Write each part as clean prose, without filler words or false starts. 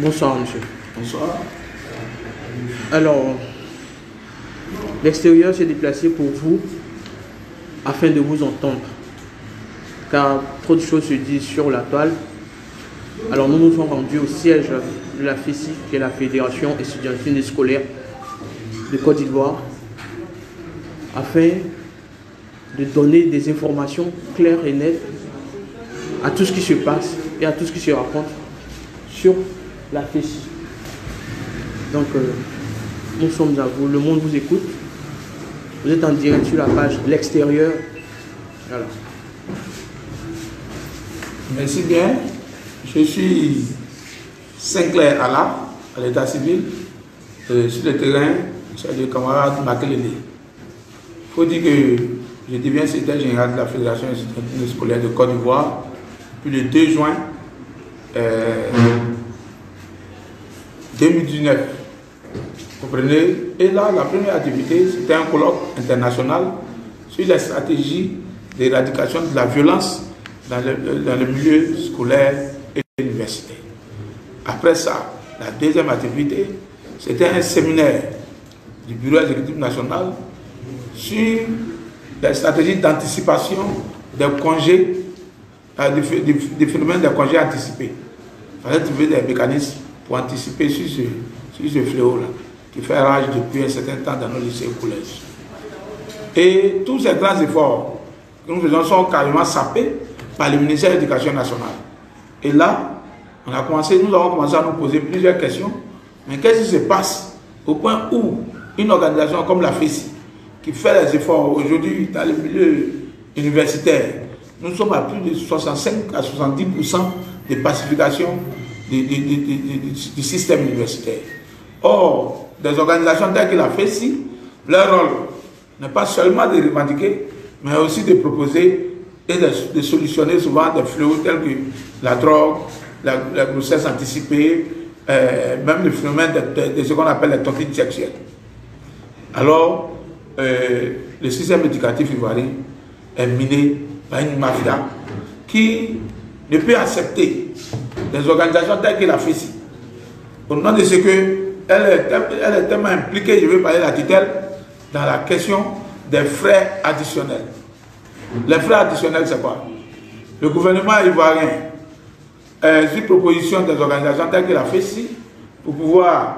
Bonsoir, monsieur. Bonsoir. Alors, l'extérieur s'est déplacé pour vous afin de vous entendre, car trop de choses se disent sur la toile. Alors, nous nous sommes rendus au siège de la FESI, qui est la Fédération Estudiantine et Scolaire de Côte d'Ivoire, afin de donner des informations claires et nettes à tout ce qui se passe et à tout ce qui se raconte sur la FESI. Donc, nous sommes à vous, le monde vous écoute. Vous êtes en direct sur la page de l'extérieur. Voilà. Merci bien. Je suis Sinclair Allah, à l'état civil. Sur le terrain, c'est le camarade Makelele. Il faut dire que je deviens secrétaire général de la Fédération Estudiantine Scolaire de Côte d'Ivoire depuis le 2 juin 2019. Vous comprenez? Et là, la première activité, c'était un colloque international sur les stratégies d'éradication de la violence dans le milieu scolaire et universitaire. Après ça, la deuxième activité, c'était un séminaire du Bureau exécutif national sur les stratégies d'anticipation des congés, des phénomènes de congés anticipés. Il fallait trouver des mécanismes pour anticiper sur ce fléau-là, qui fait rage depuis un certain temps dans nos lycées et collèges. Et tous ces grands efforts que nous faisons sont carrément sapés par le ministère de l'Éducation nationale. Et là, nous avons commencé à nous poser plusieurs questions. Mais qu'est-ce qui se passe au point où une organisation comme la FESI, qui fait les efforts aujourd'hui dans le milieu universitaire, nous sommes à plus de 65 à 70% de pacification du système universitaire. Or, des organisations telles que la FESI, leur rôle n'est pas seulement de revendiquer, mais aussi de proposer et de solutionner souvent des fléaux tels que la drogue, la grossesse anticipée, même le phénomène de ce qu'on appelle les tontines sexuelles. Alors, le système éducatif ivoirien est miné par une mafia qui ne peut accepter des organisations telles que la FESI, au nom de ce qu'elle est tellement impliquée, je vais parler de la tutelle, dans la question des frais additionnels. Les frais additionnels, c'est quoi? Le gouvernement ivoirien, sur proposition des organisations telles que la FESI, pour pouvoir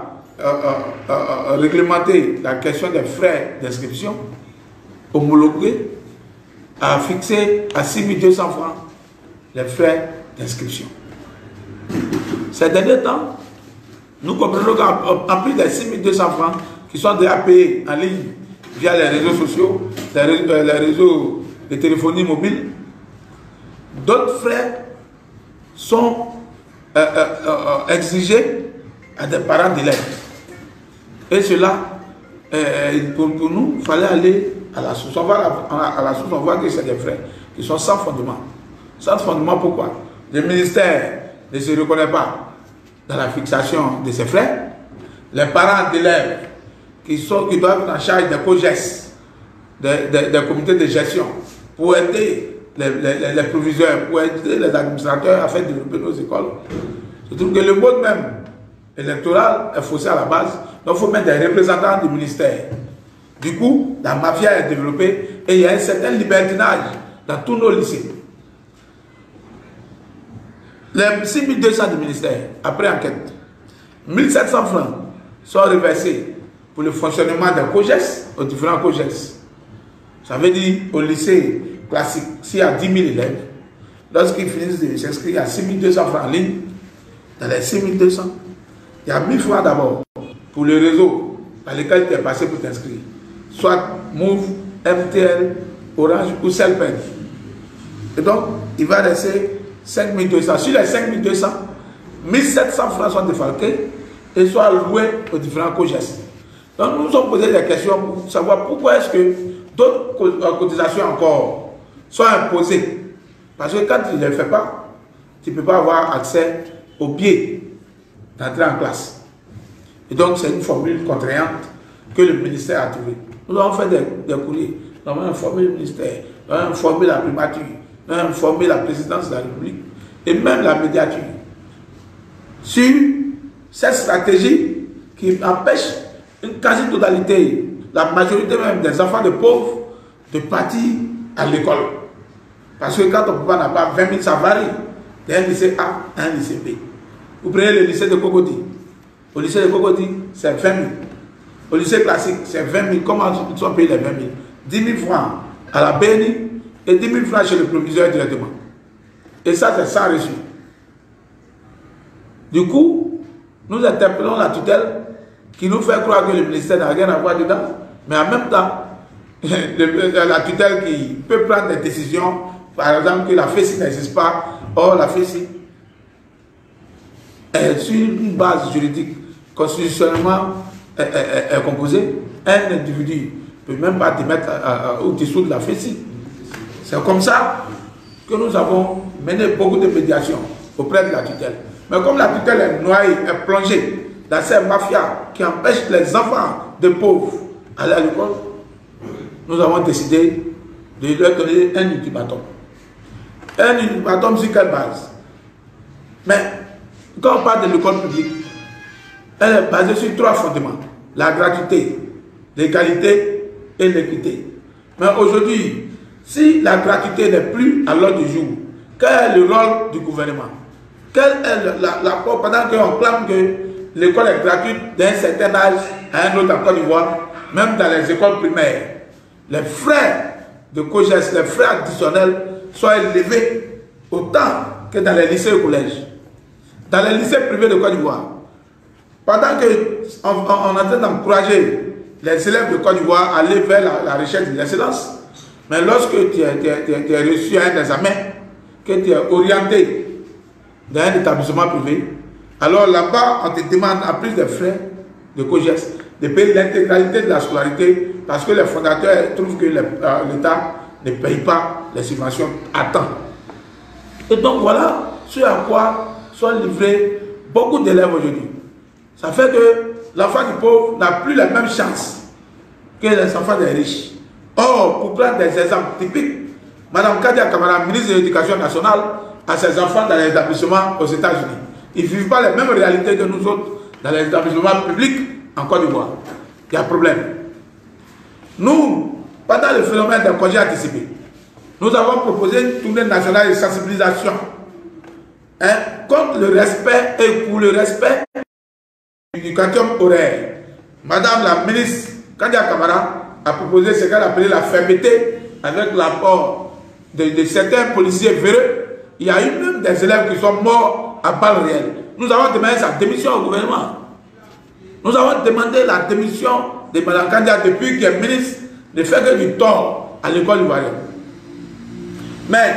réglementer la question des frais d'inscription homologués, a fixé à 6 200 francs les frais d'inscription. Ces derniers temps, nous comprenons qu'en plus des 6 200 francs qui sont déjà payés en ligne via les réseaux sociaux, les réseaux de téléphonie mobile, d'autres frais sont exigés à des parents d'élèves. Et cela, pour nous, il fallait aller à la source. On va à la source, on voit que c'est des frais qui sont sans fondement. Sans fondement, pourquoi? Le ministère ne se reconnaît pas dans la fixation de ces frais. Les parents d'élèves qui doivent être en charge des COGES, des comités de gestion, pour aider les proviseurs, pour aider les administrateurs à faire développer nos écoles. Je trouve que le mode même électoral est faussé à la base. Donc il faut mettre des représentants du ministère. Du coup, la mafia est développée et il y a un certain libertinage dans tous nos lycées. Les 6 200 du ministère, après enquête, 1 700 francs sont reversés pour le fonctionnement des COGES, aux différents COGES. Ça veut dire au lycée classique, s'il y a 10 000 élèves, lorsqu'ils finissent de s'inscrire, il y a 6 200 francs en ligne. Dans les 6 200, il y a 1 000 francs d'abord pour le réseau par lequel tu es passé pour t'inscrire. Soit Move, MTL, Orange ou Celpen. Et donc, il va rester 5 200. Sur les 5 200, 1 700 francs sont défalqués et sont alloués aux différents COGES. Donc, nous nous sommes posé des questions pour savoir pourquoi est-ce que d'autres cotisations encore sont imposées. Parce que quand tu ne les fais pas, tu ne peux pas avoir accès aux billets d'entrer en classe. Et donc, c'est une formule contraignante que le ministère a trouvée. Nous avons fait des courriers. Nous avons informé le ministère, nous avons informé la primature, nous avons informé la présidence de la République et même la médiature sur cette stratégie qui empêche une quasi-totalité, la majorité même des enfants de pauvres, de partir à l'école. Parce que quand ton papa n'a pas 20 000, ça varie d'un lycée A à un lycée B. Vous prenez le lycée de Cocody. Au lycée de Cocody, c'est 20 000. Au lycée classique, c'est 20 000. Comment ils sont payés les 20 000? 10 000 francs à la BNI et 10 000 francs chez le proviseur directement. Et ça, c'est sans reçu. Du coup, nous interpellons la tutelle qui nous fait croire que le ministère n'a rien à voir dedans, mais en même temps, la tutelle qui peut prendre des décisions, par exemple que la FESI n'existe pas, or la FESI est sur une base juridique constitutionnellement composée, un individu ne peut même pas te mettre au-dessous de la FESI. C'est comme ça que nous avons mené beaucoup de médiations auprès de la tutelle. Mais comme la tutelle est noyée, est plongée dans ces mafias qui empêchent les enfants de pauvres d'aller à l'école, nous avons décidé de leur donner un ultimatum. Un ultimatum sur quelle base? Mais quand on parle de l'école publique, elle est basée sur 3 fondements: la gratuité, l'égalité et l'équité. Mais aujourd'hui, si la gratuité n'est plus à l'ordre du jour, quel est le rôle du gouvernement? Quel est l'apport pendant qu'on clame que l'école est gratuite d'un certain âge à un autre en Côte d'Ivoire, même dans les écoles primaires? Les frais de COGES, les frais additionnels sont élevés autant que dans les lycées et collèges. Dans les lycées privés de Côte d'Ivoire, pendant qu'on est en train d'encourager les élèves de Côte d'Ivoire à aller vers la recherche de l'excellence, mais lorsque tu es reçu à un examen, que tu es orienté dans un établissement privé, alors là-bas, on te demande, en plus des frais de COGES, de payer l'intégralité de la scolarité parce que les fondateurs trouvent que l'État ne paye pas les subventions à temps. Et donc voilà ce à quoi sont livrés beaucoup d'élèves aujourd'hui. Ça fait que l'enfant du pauvre n'a plus les mêmes chances que les enfants des riches. Or, pour prendre des exemples typiques, Mme Kadia Camara, ministre de l'Éducation nationale, a ses enfants dans les établissements aux États-Unis. Ils ne vivent pas les mêmes réalités que nous autres dans les établissements publics en Côte d'Ivoire. Il y a un problème. Nous, pendant le phénomène des congés anticipés, nous avons proposé une tournée nationale de sensibilisation contre le respect et pour le respect de l'éducation horaire. Madame la ministre Kadia Camara a proposé ce qu'elle appelait la fermeté avec l'apport de certains policiers véreux. Il y a eu même des élèves qui sont morts à balles réelles. Nous avons demandé sa démission au gouvernement. Nous avons demandé la démission de Mme Kandia depuis qu'elle est ministre, ne fait que du tort à l'école ivoirienne. Mais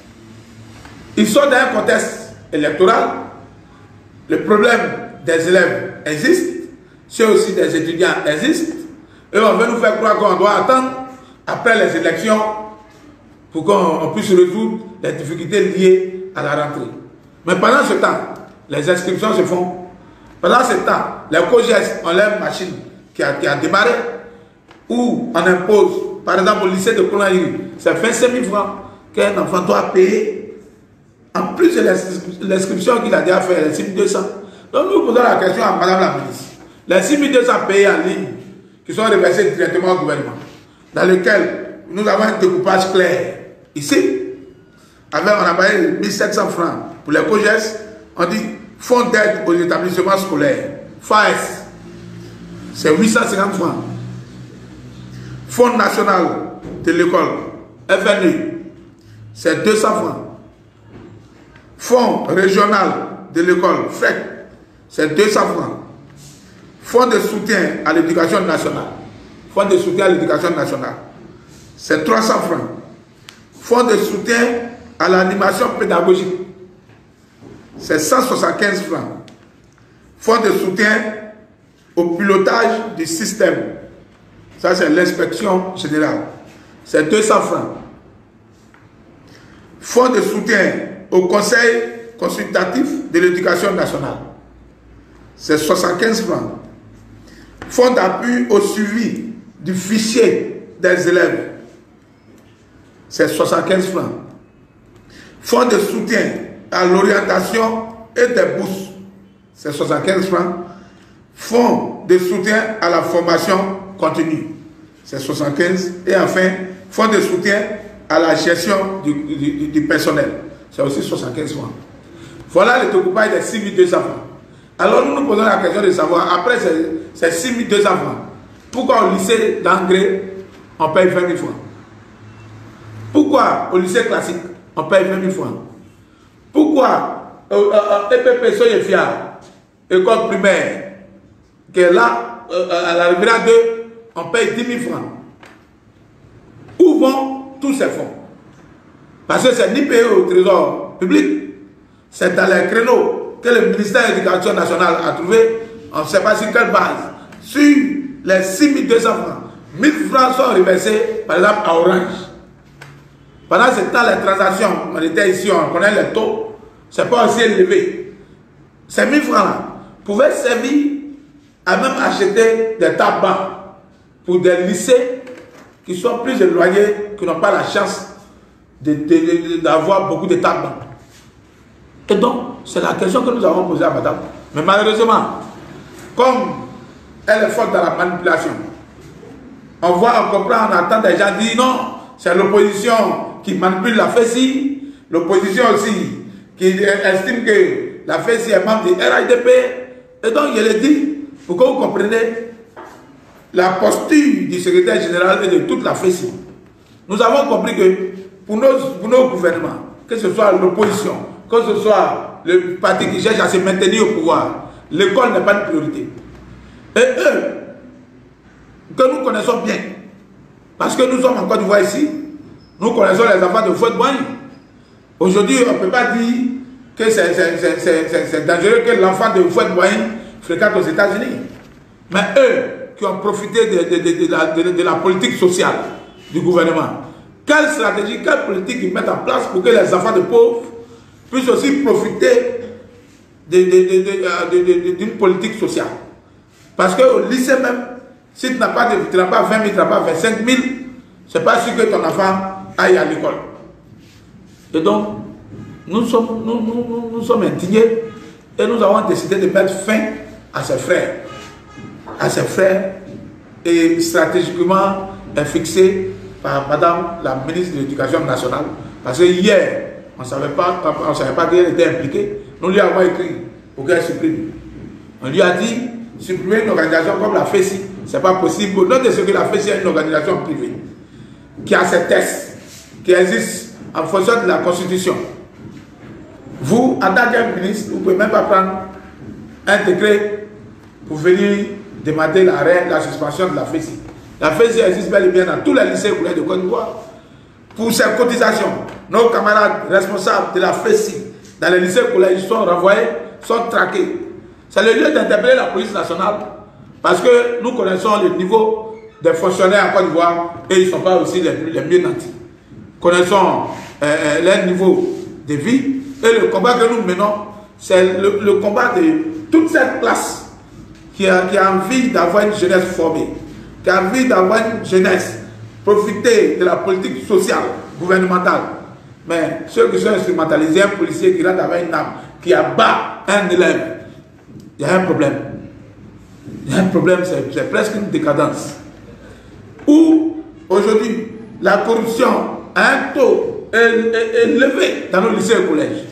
ils sont dans un contexte électoral. Le problème des élèves existe, ceux aussi des étudiants existent, et on veut nous faire croire qu'on doit attendre après les élections pour qu'on puisse résoudre les difficultés liées à la rentrée. Mais pendant ce temps, les inscriptions se font. Pendant ce temps, les COGES ont leur machine qui a démarré, où on impose, par exemple au lycée de Konahiri, c'est 25 000 francs qu'un enfant doit payer, en plus de l'inscription qu'il a déjà fait, les 6 200. Donc nous posons la question à Madame la ministre. Les 6 200 payés en ligne, qui sont reversés directement au gouvernement, dans lequel nous avons un découpage clair. Ici, on a payé 1700 francs pour les COGES, on dit fonds d'aide aux établissements scolaires, FAES, c'est 850 francs. Fonds national de l'école, FNU, c'est 200 francs. Fonds régional de l'école, FREC, c'est 200 francs. Fonds de soutien à l'éducation nationale, fonds de soutien à l'éducation nationale, c'est 300 francs. Fonds de soutien à l'animation pédagogique, c'est 175 francs. Fonds de soutien au pilotage du système, ça c'est l'inspection générale, c'est 200 francs. Fonds de soutien au conseil consultatif de l'éducation nationale, c'est 75 francs. Fonds d'appui au suivi du fichier des élèves, c'est 75 francs. Fonds de soutien à l'orientation et des bourses, c'est 75 francs. Fonds de soutien à la formation continue, c'est 75. Et enfin, fonds de soutien à la gestion du personnel, c'est aussi 75 francs. Voilà le découpage des 6200 francs. Alors nous nous posons la question de savoir, après ces 6200 francs, pourquoi au lycée d'Angré, on paye 20 000 francs? Pourquoi au lycée classique, on paye 20 000 francs? Pourquoi EPP Soyefia, école primaire, qui est là, à la Riviera 2, on paye 10 000 francs? Où vont tous ces fonds? Parce que c'est ni payé au trésor public, c'est dans les créneaux que le ministère de l'Éducation nationale a trouvé, on ne sait pas sur quelle base. Sur les 6 200 francs, 1 000 francs sont reversés, par exemple, à Orange. Pendant ce temps, les transactions, on était ici, on connaît les taux, c'est pas aussi élevé. Ces 1 000 francs-là pouvaient servir à même acheter des tabacs pour des lycées qui sont plus éloignés, qui n'ont pas la chance d'avoir beaucoup de tabacs. Et donc, c'est la question que nous avons posée à madame. Mais malheureusement, comme elle est forte dans la manipulation, on voit, on comprend, on entend des gens dire non, c'est l'opposition qui manipule la FESI, l'opposition aussi qui estime que la FESI est membre du RIDP. Et donc, je le dis, pour que vous compreniez la posture du secrétaire général et de toute la FESI. Nous avons compris que pour nos gouvernements, que ce soit l'opposition, que ce soit le parti qui cherche à se maintenir au pouvoir, l'école n'est pas une priorité. Et eux, que nous connaissons bien, parce que nous sommes en Côte d'Ivoire ici, nous connaissons les enfants de Fouette-Boigny. Aujourd'hui, on ne peut pas dire que c'est dangereux que l'enfant de Fouette-Boigny fréquente aux États-Unis. Mais eux qui ont profité de la politique sociale du gouvernement, quelle stratégie, quelle politique ils mettent en place pour que les enfants de pauvres puissent aussi profiter d'une politique sociale? Parce qu'au lycée même, si tu n'as pas 20 000, tu n'as pas 25 000, ce n'est pas sûr que ton enfant aille à l'école. Et donc, nous sommes indignés et nous avons décidé de mettre fin à ces frères. À ces frères, et stratégiquement fixé par madame la ministre de l'Éducation nationale. Parce que hier, on ne savait pas qu'elle était impliquée. Nous lui avons écrit pour qu'elle supprime. On lui a dit, supprimer une organisation comme la FESI, ce n'est pas possible. Au nom de ce que la FESI est une organisation privée, qui a ses tests, qui existent en fonction de la Constitution. Vous, en tant que ministre, vous ne pouvez même pas prendre un décret pour venir demander l'arrêt, la suspension de la FESI. La FESI existe bel et bien dans tous les lycées de Côte d'Ivoire. Pour ces cotisations, nos camarades responsables de la FESI dans les lycées collèges sont renvoyés, sont traqués. C'est le lieu d'interpeller la police nationale parce que nous connaissons le niveau des fonctionnaires en Côte d'Ivoire et ils ne sont pas aussi les mieux nantis. Connaissons leur niveau de vie et le combat que nous menons, c'est le combat de toute cette classe qui a envie d'avoir une jeunesse formée, qui a envie d'avoir une jeunesse profiter de la politique sociale, gouvernementale. Mais ceux qui sont instrumentalisés, un policier qui rentre avec une arme, qui abat un élève, il y a un problème. Il y a un problème, c'est presque une décadence. Où, aujourd'hui, la corruption a un taux élevé dans nos lycées et collèges.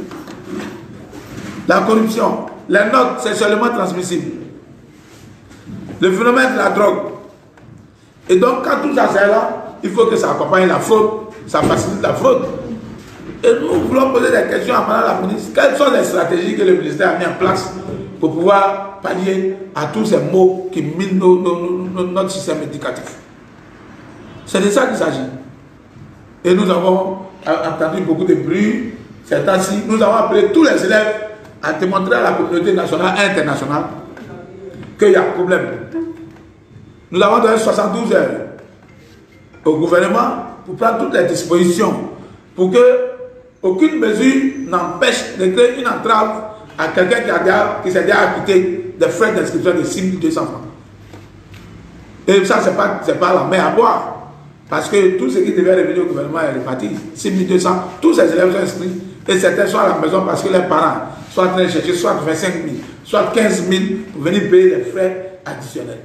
La corruption, les notes, c'est seulement transmissible. Le phénomène de la drogue. Et donc, quand tout ça c'est là, il faut que ça accompagne la fraude, ça facilite la fraude. Et nous voulons poser des questions à Madame la ministre. Quelles sont les stratégies que le ministère a mis en place pour pouvoir pallier à tous ces maux qui minent notre système éducatif? C'est de ça qu'il s'agit. Et nous avons entendu beaucoup de bruit. Ces temps-ci, nous avons appelé tous les élèves à démontrer à la communauté nationale et internationale qu'il y a problème. Nous avons donné 72 heures au gouvernement pour prendre toutes les dispositions pour que aucune mesure n'empêche de créer une entrave à quelqu'un qui s'est déjà acquitté des frais d'inscription de 6 200 francs. Et ça, ce n'est pas la mer à boire. Parce que tout ce qui devait revenir au gouvernement est réparti. 6 200, tous ces élèves sont inscrits. Et certains sont à la maison parce que leurs parents sont en train de chercher soit 25 000, soit 15 000 pour venir payer les frais additionnels.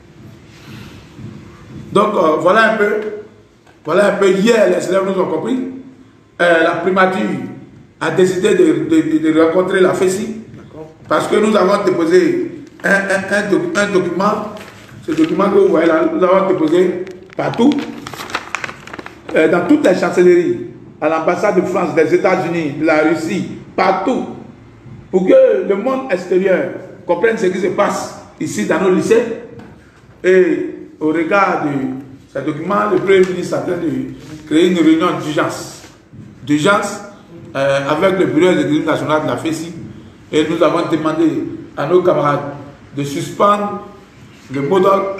Donc voilà un peu, hier les élèves nous ont compris, la primature a décidé de rencontrer la FESI parce que nous avons déposé un document, ce document que vous voyez là, nous avons déposé partout, dans toutes les chancelleries, à l'ambassade de France, des États-Unis, de la Russie, partout, pour que le monde extérieur comprenne ce qui se passe ici dans nos lycées. Et au regard de ce document, le Premier ministre est en train de créer une réunion d'urgence avec le bureau exécutif national de la FESI. Et nous avons demandé à nos camarades de suspendre le mot d'ordre,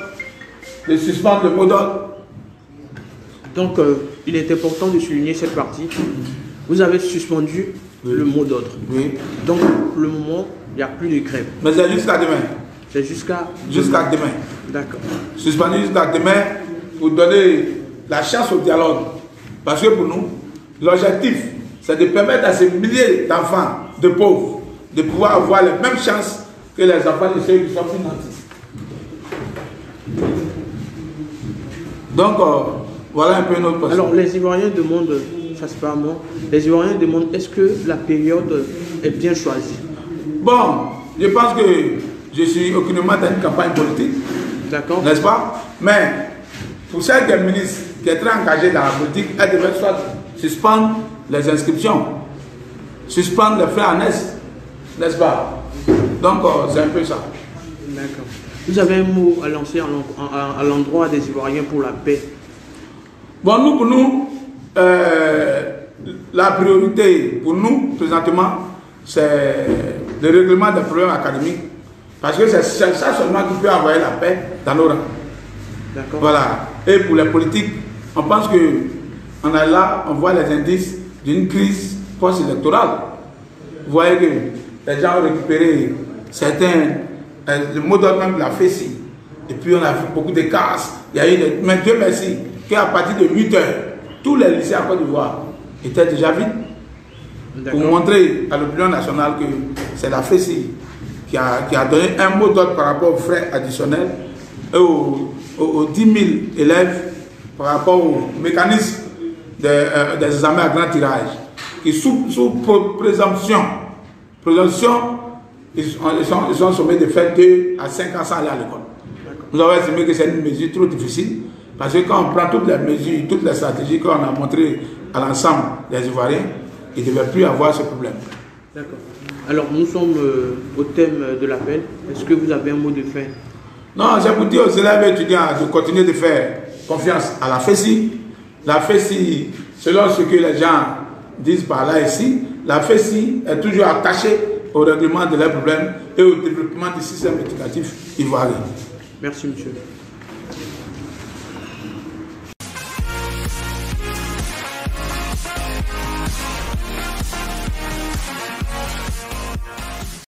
Donc, il est important de souligner cette partie. Vous avez suspendu le mot d'ordre. Oui. Donc, pour le moment, il n'y a plus de grève. Mais c'est jusqu'à demain. C'est jusqu'à demain. D'accord. Suspendu jusqu'à demain pour donner la chance au dialogue. Parce que pour nous, l'objectif, c'est de permettre à ces milliers d'enfants, de pauvres, de pouvoir avoir les mêmes chances que les enfants de ceux qui sont plus nantis. Donc, voilà un peu notre position. Alors, les Ivoiriens demandent, ça c'est pas moi, les Ivoiriens demandent est-ce que la période est bien choisie? Bon, je pense que je suis aucunement dans une campagne politique. D'accord. N'est-ce pas? Mais, pour celle qui est ministre, qui est très engagée dans la politique, elle devrait soit suspendre les inscriptions, suspendre les frais annexes, n'est-ce pas? Donc, c'est un peu ça. D'accord. Vous avez un mot à lancer à l'endroit des Ivoiriens pour la paix? Bon, pour nous, la priorité pour nous, présentement, c'est le règlement des problèmes académiques. Parce que c'est ça seulement qui peut envoyer la paix dans nos rangs. D'accord. Voilà. Et pour les politiques, on pense qu'on est là, on voit les indices d'une crise post-électorale. Vous voyez que les gens ont récupéré certains, le mot d'ordre même de la FESI. Et puis on a vu beaucoup de casses. Il y a eu mais Dieu merci, qu'à partir de 8 heures, tous les lycées à Côte d'Ivoire étaient déjà vides. Pour montrer à l'opinion nationale que c'est la FESI qui a donné un mot d'ordre par rapport aux frais additionnels et aux 10 000 élèves par rapport au mécanisme des examens à grand tirage qui sous présomption, ils sont sommés de faire 2 à 5 ans sans aller à l'école. Nous avons estimé que c'est une mesure trop difficile parce que quand on prend toutes les mesures, toutes les stratégies qu'on a montrées à l'ensemble des Ivoiriens, il ne devait plus avoir ce problème. D'accord. Alors nous sommes au thème de l'appel. Est-ce que vous avez un mot de fin? Non, j'ai pour dire aux élèves et étudiants de continuer de faire confiance à la FESI. La FESI, selon ce que les gens disent par là ici, la FESI est toujours attachée au règlement de leurs problèmes et au développement du système éducatif ivoirien. Merci, monsieur.